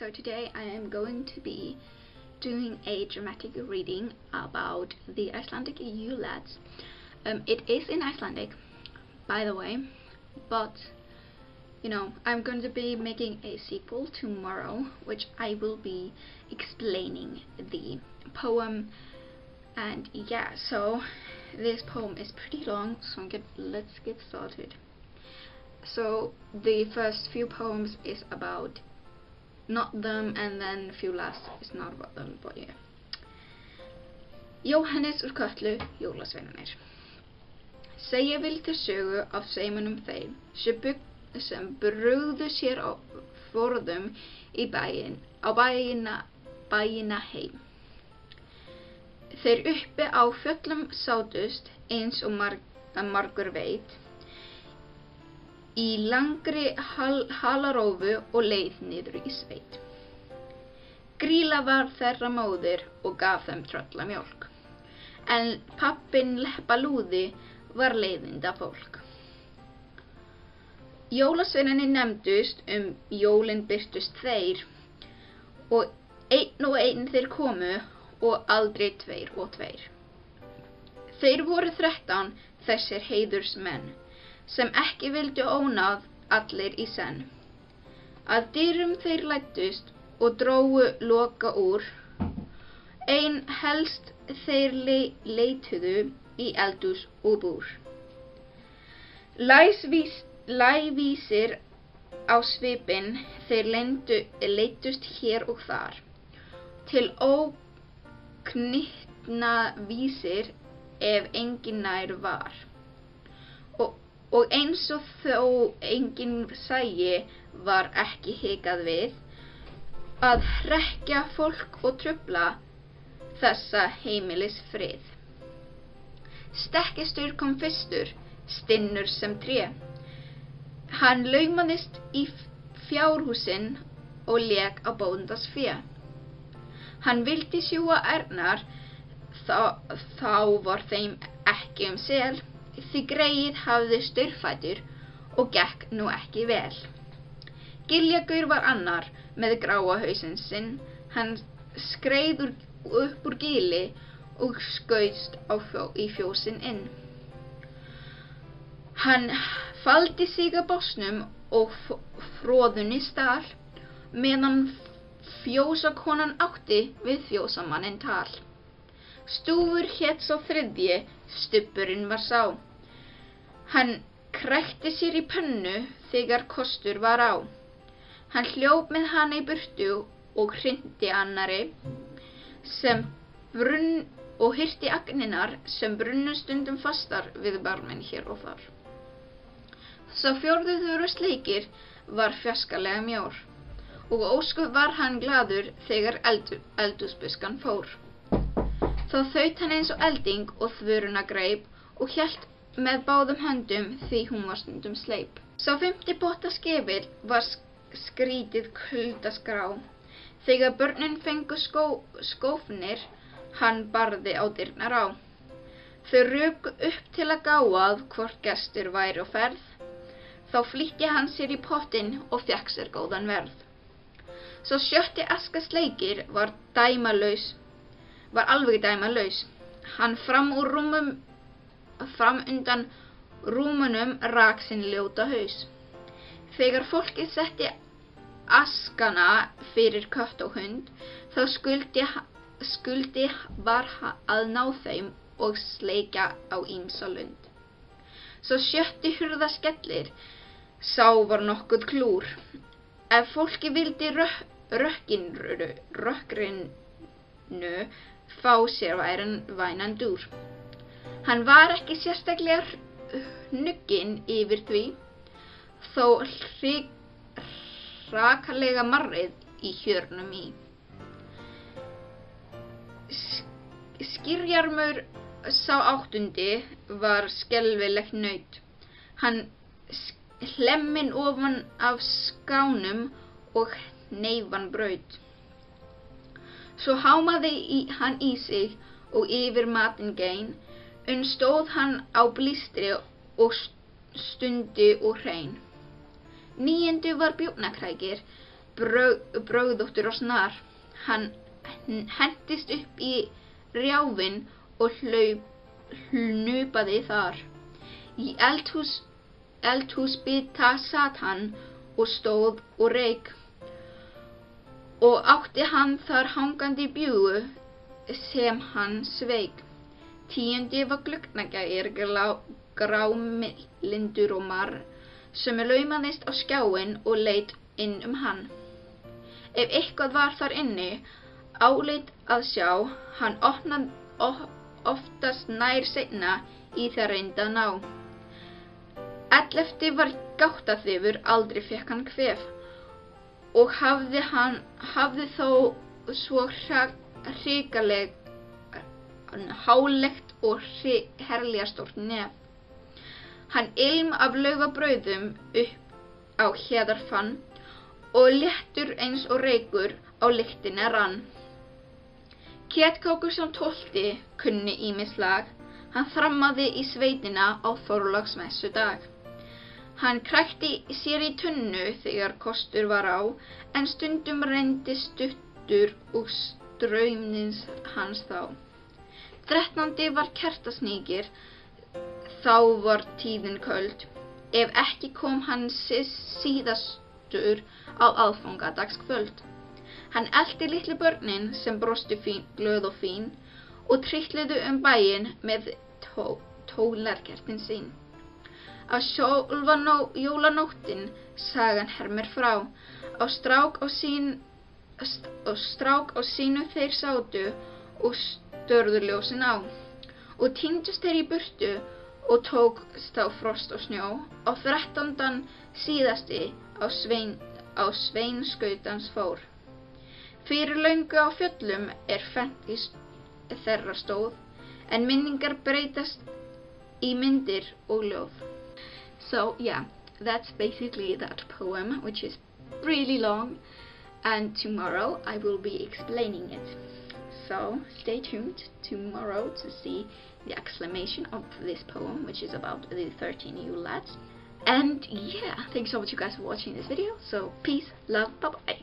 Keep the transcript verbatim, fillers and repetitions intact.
So today I am going to be doing a dramatic reading about the Icelandic Júlats. Um, it is in Icelandic, by the way, but you know, I'm going to be making a sequel tomorrow, which I will be explaining the poem. And yeah, so this poem is pretty long, so get, let's get started. So the first few poems is about not them, and then a few last is not about them, but yeah. Jóhannes úr Kötlu, jólasveinarnir. Segja vildi sögu af seimunum þeim sem, sem brugðu sér á forðum í bæinn, á bæina, bæina heim. Þeir uppi á fjöllum sátust eins og marg, margur veit, í langri hal, halarófu og leið niður í sveit. Grýla var þeirra móðir og gaf þeim tröllamjólk, en pappinn Leppalúði var leiðinda fólk. Jólasveinarnir nefndust, um jólin birtust þeir, og einn og einn þeir komu, og aldrei tveir og tveir. Þeir voru þrettán þessir heiðursmenn, sem ekki vildu ónáð allir í senn. Að dyrum þeir læddust og drógu loka úr, ein helst þeir le leituðu í eldhús og búr. Læsvís, lævísir á svipinn þeir lendu, leiddust hér og þar, til óknyttna vísir ef engin nær var. Og, og eins og þó engin sæi var ekki hikað við, að hrekkja fólk og trufla þessa heimilis frið. Stekkistur kom fyrstur, stinnur sem tré. Hann laumaðist í fjárhúsin og lék á bóndas fé. Hann vildi sjúga ærnar, þá, þá var þeim ekki um sel, því greið hafði staurfætur og gekk nú ekki vel. Giljagur var annar með gráa hausinn sinn, hann skreið úr, upp úr gili og skaust á fjó, í fjósinn inn. Hann faldi sig að básnum og froðunni stál, meðan fjósakonan átti við fjósamanninn tal. Stúfur hét sá þriðji, stubburinn var sá. Hann krækti sér í pönnu þegar kostur var á. Hann hljóp með hana í burtu og hryndi annari, sem brunn og hirti agninar sem brunnu stundum fastar við barminn hér og þar. Sá fjórðu þurru sleikir var fjarskalega mjór, og ósköp var hann glaður þegar eldu, eldhúsbuskan fór. Þá þaut hann eins og elding og þvöruna greip og hélt með báðum höndum því hún var stundum sleip. Sá fimmti botta skefill var skrítið kuldaskrá. Þegar börnin fengu skó, skófnir, hann barði á dyrnar á. Þau ruku upp til að gá að hvort gestur væri á ferð. Þá flýtti hann sér í pottinn og fékk sér góðan verð. Svo sjötti aska sleikir var dæmalaus, var alveg dæmalaus. Hann fram úr rúmum, fram undan rúmunum rak sinn ljóta haus. Þegar fólkið setti askana fyrir kött og hund, þá skuldi, skuldi var að ná þeim og sleikja á ýmsa lund. Svo sjötti hurða skellir, sá var nokkuð klúr. Ef fólki vildi rök, rökkinu, rökkrinu fá sér væran, vænan dúr. Hann var ekki sérstaklega hnugginn yfir því, þó hrig rakalega marrið í hjörnum í. Skyrjarmur sá áttundi var skelfilegt naut. Hann hlemmin ofan af skánum og hneifan braut. Svo hámaði í, hann í sig og yfir matinn gein, en stóð hann á blístri og stundi og hrein. Níundu var bjúgnakrækir, brögðóttur og snar. Hann hentist upp í rjáfinn og hlaup, hnupaði þar. Í eldhús, eldhúsbita sat hann og stóð og reik, og átti hann þar hangandi bjúgu sem hann sveik. Tíundi var gluggagægir grámyndurómar sem laumaðist á skjáinn og leit inn um hann. Ef eitthvað var þar inni áleit að sjá, hann opnaði oftast nær seinna í það reyndi að ná. Ellefti var gáttaþefur, aldrei fékk hann kvef, og hafði hann hafði þó svo hrikaleg hálegt og herlega stórt nef. Hann ilm af laufabrauðum upp á héðar fann, og léttur eins og reykur á lyktina rann. Kjötkákur sem tólti kunni ýmis lag, hann þrammaði í sveitina á Þorláksmessudag. Hann krækti sér í tunnu þegar kostur var á, en stundum reyndi stuttur og straumnins hans þá. Þrettándi var kertasníkir, þá var tíðin köld, ef ekki kom hann síðastur á aðfangadagskvöld. Hann elti litlu börnin sem brostu fín, glöð og fín, og trítluðu um bæinn með tó, tónleikkertin sín. Á sjálfa jólanóttin sagan hermir frá, á strák á, sín, á strák á sínu þeir sátu og störðu ljósin á, og tíndust þeir í burtu og tókst á frost og snjó. Á þrettándan síðasti á svein, á sveinskautans fór. Fyrir löngu á fjöllum er fennt í þeirra stóð, en minningar breytast í myndir og ljóð. So yeah, that's basically that poem, which is really long, and tomorrow I will be explaining it. So stay tuned tomorrow to see the exclamation of this poem, which is about the thirteen Yule lads. And yeah, thanks so much you guys for watching this video. So peace, love, bye bye.